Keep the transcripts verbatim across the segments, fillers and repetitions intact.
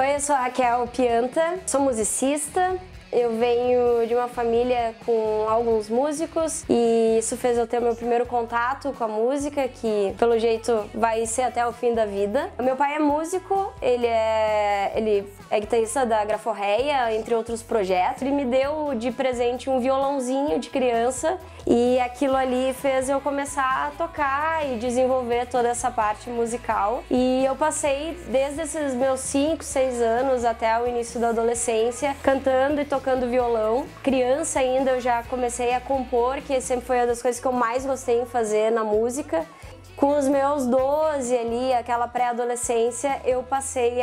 Oi, eu sou a Raquel Pianta, sou musicista. Eu venho de uma família com alguns músicos e isso fez eu ter o meu primeiro contato com a música, que pelo jeito vai ser até o fim da vida. Meu pai é músico, ele é, ele é guitarrista da Graforreia, entre outros projetos. Ele me deu de presente um violãozinho de criança e aquilo ali fez eu começar a tocar e desenvolver toda essa parte musical. E eu passei desde esses meus cinco, seis anos até o início da adolescência cantando e tocando tocando violão. Criança ainda eu já comecei a compor, que sempre foi uma das coisas que eu mais gostei em fazer na música. Com os meus doze ali, aquela pré-adolescência, eu passei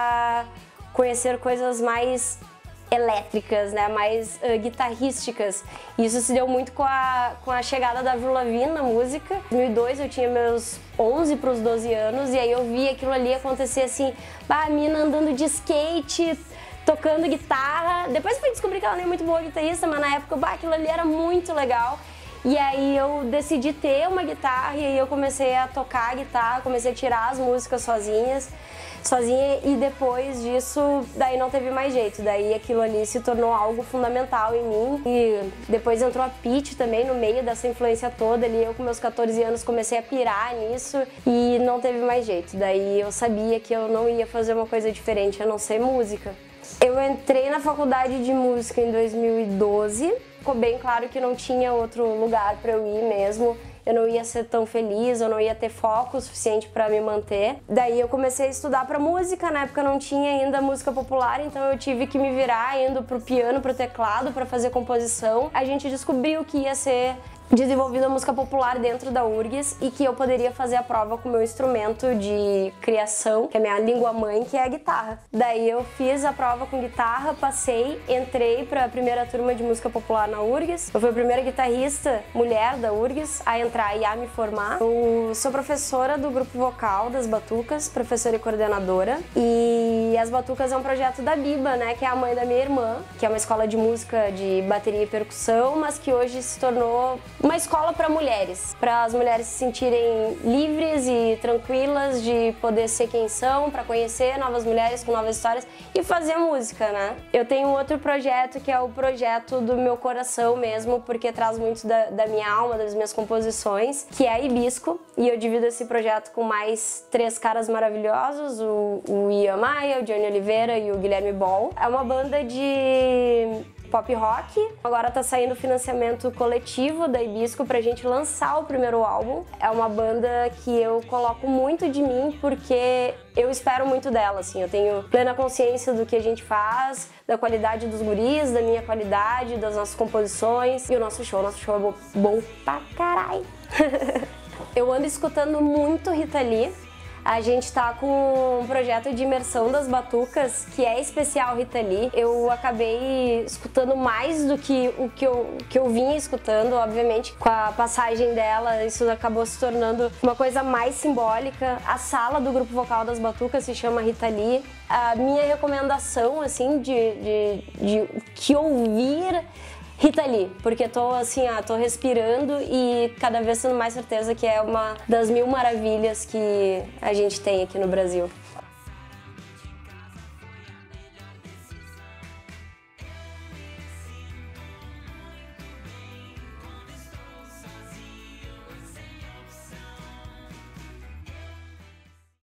a conhecer coisas mais elétricas, né, mais uh, guitarrísticas. Isso se deu muito com a, com a chegada da Avril Lavigne na música. Em dois mil e dois eu tinha meus onze para os doze anos e aí eu vi aquilo ali acontecer assim, bah, a mina andando de skate, tocando guitarra. Depois eu fui descobrir que ela nem é muito boa guitarrista, mas na época, bah, aquilo ali era muito legal. E aí eu decidi ter uma guitarra e aí eu comecei a tocar a guitarra, comecei a tirar as músicas sozinhas, sozinha e depois disso, daí não teve mais jeito. Daí aquilo ali se tornou algo fundamental em mim. E depois entrou a Pitty também no meio dessa influência toda ali. Eu com meus quatorze anos comecei a pirar nisso e não teve mais jeito. Daí eu sabia que eu não ia fazer uma coisa diferente a não ser música. Eu entrei na faculdade de música em dois mil e doze, ficou bem claro que não tinha outro lugar para eu ir mesmo, eu não ia ser tão feliz, eu não ia ter foco suficiente para me manter. Daí eu comecei a estudar para música, na época não tinha ainda música popular, então eu tive que me virar indo pro piano, pro teclado para fazer composição. A gente descobriu que ia ser desenvolvida a música popular dentro da U R G S e que eu poderia fazer a prova com o meu instrumento de criação, que é a minha língua mãe, que é a guitarra. Daí eu fiz a prova com guitarra, passei, entrei para a primeira turma de música popular na U R G S. Eu fui a primeira guitarrista mulher da U R G S a entrar e a me formar. Eu sou professora do grupo vocal das Batucas, professora e coordenadora. E as Batucas é um projeto da Biba, né, que é a mãe da minha irmã, que é uma escola de música de bateria e percussão, mas que hoje se tornou uma escola para mulheres, para as mulheres se sentirem livres e tranquilas de poder ser quem são, para conhecer novas mulheres com novas histórias e fazer música, né? Eu tenho um outro projeto que é o projeto do meu coração mesmo, porque traz muito da, da minha alma, das minhas composições, que é a Hibisco, e eu divido esse projeto com mais três caras maravilhosos, o, o Ian Maia, o Johnny Oliveira e o Guilherme Ball. É uma banda de pop rock. Agora tá saindo financiamento coletivo da Hibisco pra gente lançar o primeiro álbum. É uma banda que eu coloco muito de mim porque eu espero muito dela, assim. Eu tenho plena consciência do que a gente faz, da qualidade dos guris, da minha qualidade, das nossas composições e o nosso show. Nosso show é bom, bom pra caralho. Eu ando escutando muito Rita Lee. A gente tá com um projeto de imersão das Batucas, que é especial Rita Lee. Eu acabei escutando mais do que o que eu, que eu vinha escutando, obviamente. Com a passagem dela, isso acabou se tornando uma coisa mais simbólica. A sala do grupo vocal das Batucas se chama Rita Lee. A minha recomendação, assim, de, de, de que ouvir Rita Lee, porque tô assim, ó, tô respirando e cada vez tendo mais certeza que é uma das mil maravilhas que a gente tem aqui no Brasil.